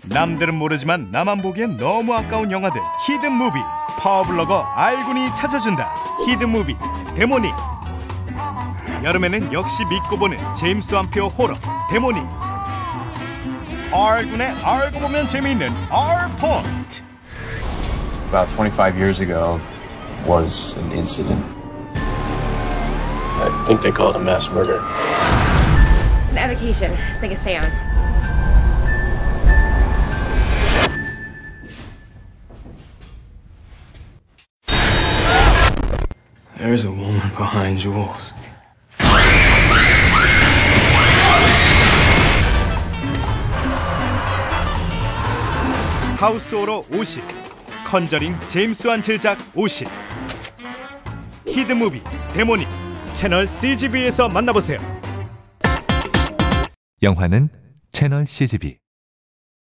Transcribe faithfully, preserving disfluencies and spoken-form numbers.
남들은 모르지만 나만 보기엔 너무 아까운 영화들 히든 무비. 파워블로거 알군이 찾아준다. 히든 무비 데모닉. 여름에는 역시 믿고 보는 제임스 완표 호러 데모닉. 알군의 알고 보면 재미있는 알포인트. About twenty-five years ago was an incident. I think they call it a mass murder. It's an evocation. It's like a seance. There's a woman behind Jules. 하우스 호러 오십. 컨저링 제임스 완 제작 오십. 히든 무비 데모닉. 채널 씨지비에서 만나보세요. 영화는 채널 씨지비.